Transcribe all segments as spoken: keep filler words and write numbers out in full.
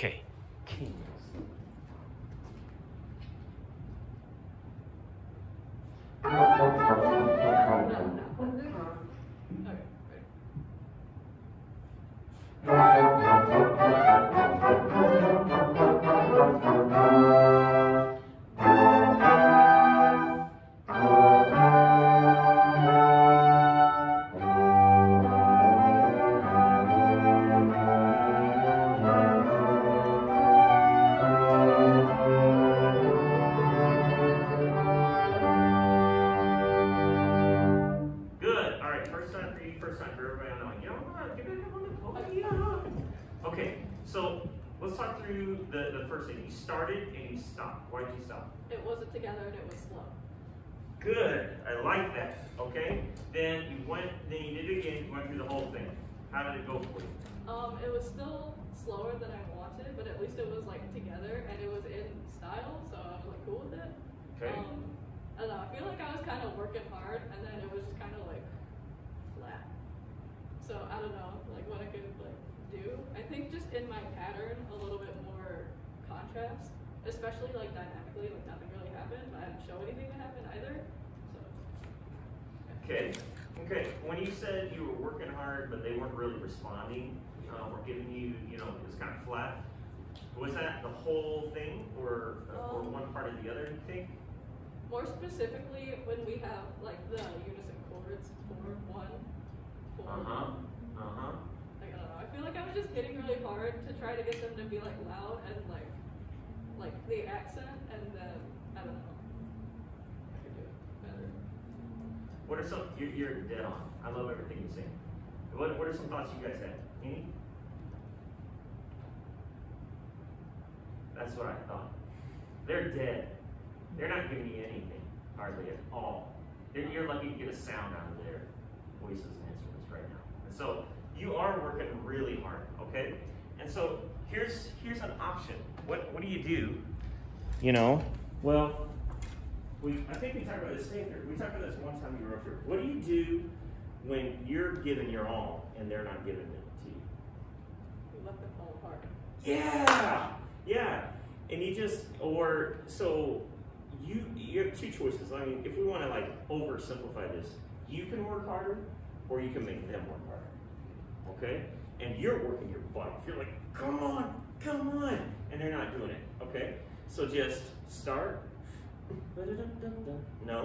Okay. Kings. Okay, so let's talk through the, the first thing. You started and you stopped. Why did you stop? It wasn't together and it was slow. Good, I like that. Okay, then you went, then you did it again, you went through the whole thing. How did it go for you? Um, it was still slower than I wanted, but at least it was like together and it was in style, so I was like cool with it. Okay. Um, I don't know, I feel like I was kind of working hard and then it was just kind of like flat. So I don't know, like what I could like do. I think just in my pattern a little bit more contrast, especially like dynamically, like nothing really happened, but I didn't show anything that happened either. So yeah. Okay, okay. When you said you were working hard, but they weren't really responding, uh, or giving you, you know, it was kind of flat. Was that the whole thing, or um, or one part or the other? You think? More specifically, when we have like the unison chords, four, one, four. Uh huh. Uh huh. Like I don't know. I feel like I was just hitting really hard to try to get them to be like loud and like like the accent, and then I don't know. I could do it better. What are some? You're, you're dead on. I love everything you say. What What are some thoughts you guys had? Any? That's what I thought. They're dead. They're not giving you anything, hardly at all. They're, you're lucky to get a sound out of their voices and instruments right now. And so you are working really hard, okay? And so here's here's an option. What what do you do? You know, well, we I think we talked about this later. We talked about this one time you were up here. What do you do when you're giving your all and they're not giving it to you? We let them fall apart. Yeah, yeah. And you just, or, so you you have two choices. I mean, if we want to like oversimplify this, you can work harder or you can make them work harder, okay? And you're working your butt off. You're like, come on, come on. And they're not doing it, okay? So just start. No.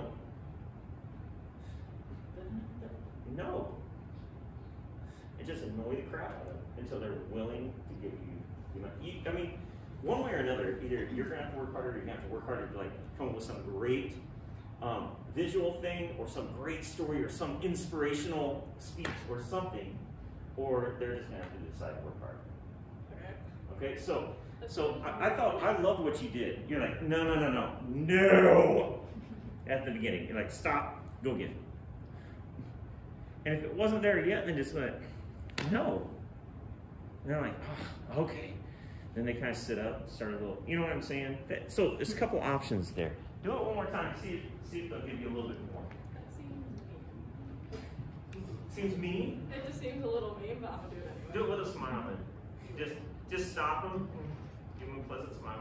No. And just annoy the crap out of them until they're willing to give you, you know, you, I mean, one way or another, either you're gonna have to work harder or you're gonna have to work harder to like come up with some great um, visual thing or some great story or some inspirational speech or something, or they're just gonna have to decide to work harder. Okay. Okay, so so I, I thought, I loved what you did. You're like, no, no, no, no, no! At the beginning, you're like, stop, go get it. And if it wasn't there yet, then just went, no. And they're like, oh, okay. Then they kind of sit up, start a little, you know what I'm saying? That, so there's a couple options there. Do it one more time, see if, see if they'll give you a little bit more. That seems mean. Seems mean? It just seems a little mean, but I'm gonna do it anyway. Do it with a smile then. Just, just stop them, give them a pleasant smile.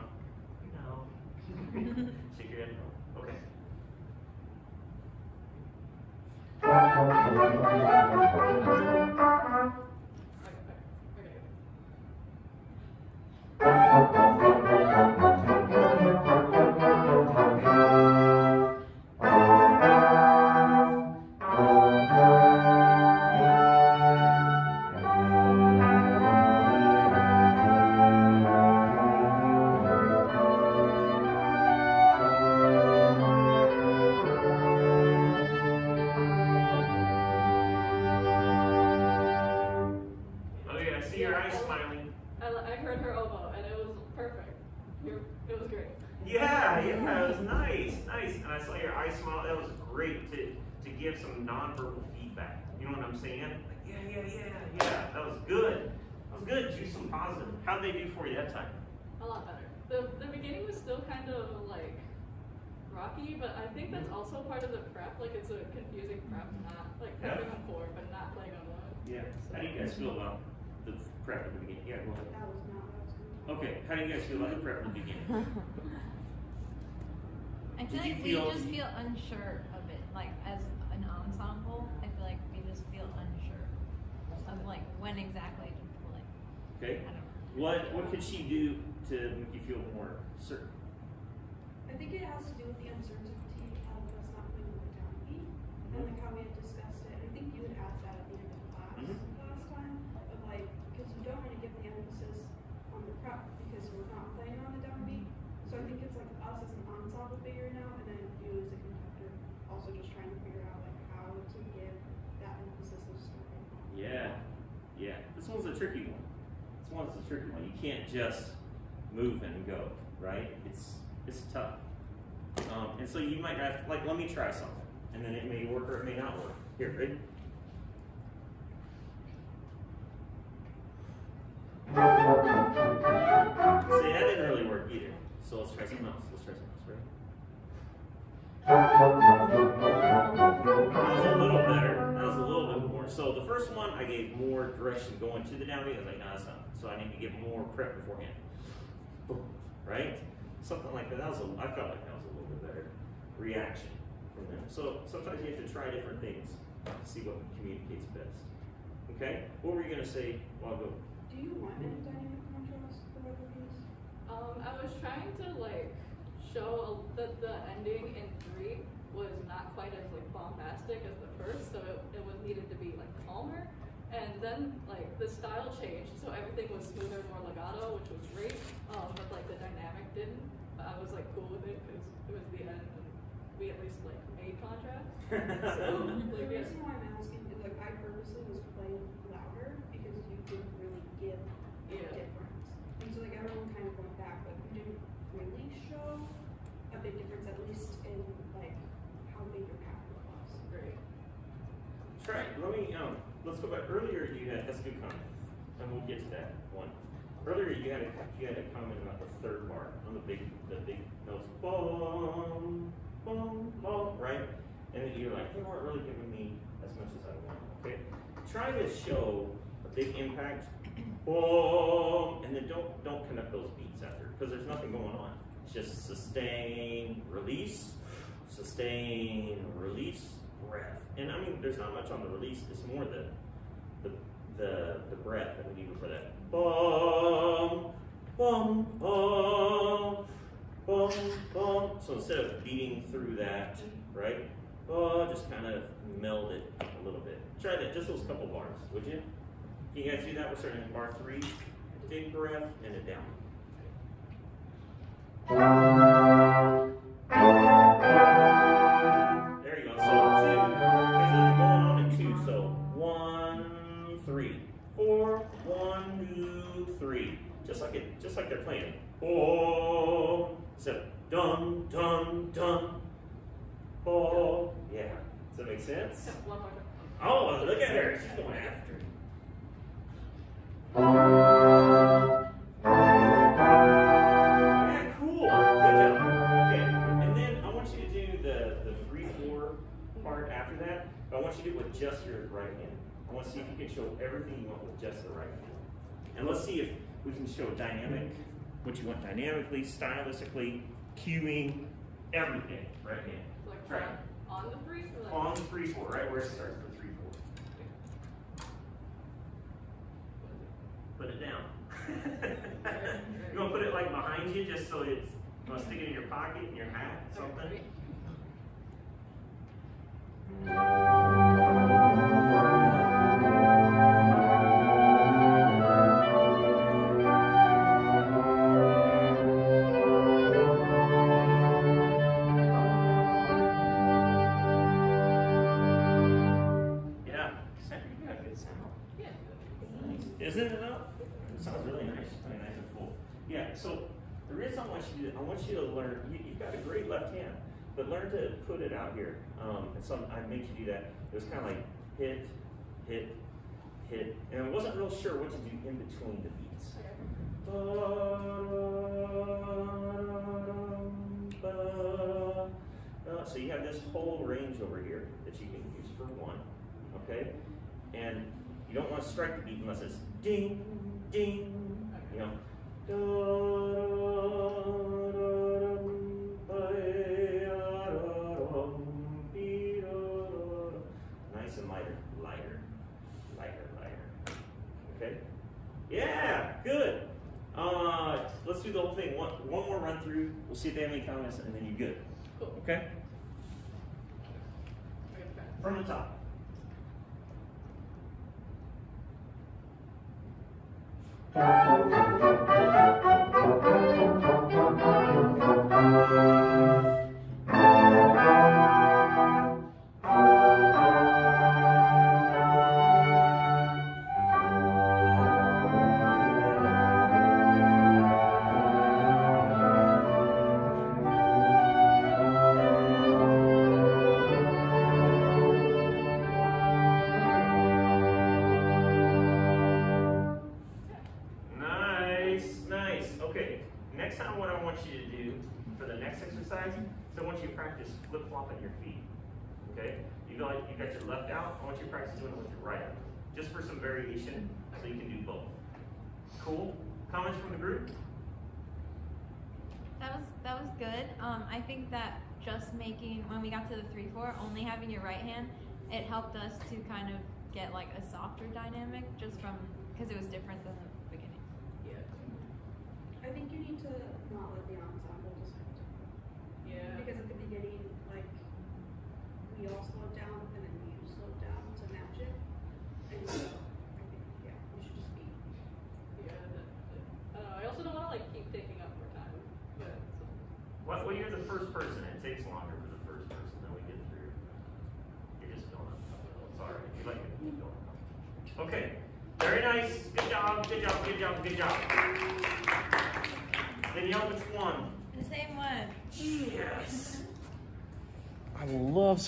No. Shake your head no. Okay. Yeah, yeah, it was nice, nice. And I saw your eye smile. That was great to, to give some nonverbal feedback. You know what I'm saying? Like, yeah, yeah, yeah, yeah. That was good. That was good. Choose some positive. How'd they do for you that time? A lot better. The, the beginning was still kind of like rocky, but I think that's also part of the prep. Like it's a confusing prep, not like prepping Yeah. on four, but not playing on one. Yeah. So. How do you guys feel about the prep at the beginning? Yeah, go ahead. That was not what I was going to Okay, how do you guys feel about the prep in the beginning? I feel Did you like feel- we just feel unsure of it. Like as an ensemble, I feel like we just feel unsure of like when exactly to pull it. Okay. I don't know. What what could she do to make you feel more certain? I think it has to do with the uncertainty of us not putting the downbeat, and like how we had discussed it. I think you had asked that at the end of class Mhm. last time, of like, because you don't want to give the emphasis on the prep because we're not playing on the downbeat. So I think it's like us as an ensemble figuring out, and then you as a conductor also just trying to figure out like how to give that emphasis of starting on. Yeah, yeah. This one's a tricky one. This one's a tricky one. You can't just move and go, right? It's it's tough. Um, and so you might have to, like, let me try something, and then it may work or it may not work. Here, ready? See, that didn't really work either. So let's try something else. Let's try something else. Ready? That was a little better. That was a little bit more. So the first one, I gave more direction going to the downbeat. I was like, no, that's not. So I need to give more prep beforehand. Boom. Right? Something like that. That was a, I felt like that was a little bit better reaction from them. So sometimes you have to try different things to see what communicates best. Okay? What were you going to say while ago? Do you want any dynamic contrast for both of these? Um, I was trying to like show that the ending in three was not quite as like bombastic as the first, so it, it was needed to be like calmer. And then like the style changed, so everything was smoother, more legato, which was great. Um, but like the dynamic didn't. But I was like cool with it because it was the end, and we at least like made contrast. So The like yeah. reason why I'm asking is like I purposely was playing louder because you didn't really give a Yeah. difference. And so like everyone kind of went back, like you didn't really show a big difference, at least in like how big your pattern was. Great. Try. Let me. Um. Let's go back. Earlier, you had that's a good comment, and we'll get to that one. Earlier, you had a you had a comment about the third bar on the big the big notes. Boom, boom, boom. Right. And then you're like, they weren't really giving me as much as I want. Okay. Try to show a big impact. Boom, and then don't don't connect those beats after because there's nothing going on. It's just sustain, release, sustain, release, breath. And I mean, there's not much on the release. It's more the the the, the breath that we need for that. Boom, boom, boom, boom, boom. So instead of beating through that, right? Oh, just kind of meld it a little bit. Try that, just those couple bars, would you? Can you guys do that? We're starting at bar three. Big breath and it down. There you go. So two. There's a going on in two. So one, three, four, one, two, three. Just like it, just like they're playing. Oh, so dun dun dun. Oh, yeah. Does that make sense? One more time. Oh, look at her. She's going after. Yeah, cool. Good job. Okay, and then I want you to do the, the three four part after that, but I want you to do it with just your right hand. I want to see if you can show everything you want with just the right hand. And let's see if we can show dynamic, what you want dynamically, stylistically, cueing, everything, right hand. Like Right. on, on the three or like On three four, right where it starts for three four. Put it down. You want to put it like behind you just so it's, you want to stick it in your pocket, in your hat, something? Yeah. You got a good sound. Yeah. Isn't it enough? It sounds really nice, really nice and full. Yeah, so the reason I want you to, I want you to learn, you, you've got a great left hand, but learn to put it out here. Um, and so I made you do that. It was kind of like hit, hit, hit, and I wasn't real sure what to do in between the beats. Uh, so you have this whole range over here that you can use for one, okay? And you don't want to strike the beat unless it's ding, ding, you know. Good. Uh, let's do the whole thing. One, one more run through. We'll see if they have any comments, and then you're good. Cool. Okay? We're gonna try. From the top. Nice, nice. Okay, next time what I want you to do for the next exercise is I want you to practice flip-flopping your feet. Okay? You got, you got your left out, I want you to practice doing it with your right out. Just for some variation, so you can do both. Cool? Comments from the group? That was that was good. Um, I think that just making when we got to the three four, only having your right hand, it helped us to kind of get like a softer dynamic just from because it was different than the beginning. Yeah. I think you need to not let the ensemble decide. Yeah. Because at the beginning, like, we all slowed down and then you slowed down to match it. And so, I think, yeah, you should just be. Yeah. That, that, I don't know. I also don't want to like keep taking up more time. But so. Well, well, you're the first person. It takes longer for the first person than we get through. You're just going up. Sorry. You like it. Keep going up. Okay. Very nice. Good job. Good job. Good job. Good job. Danielle, which one? The same one. Yes. I love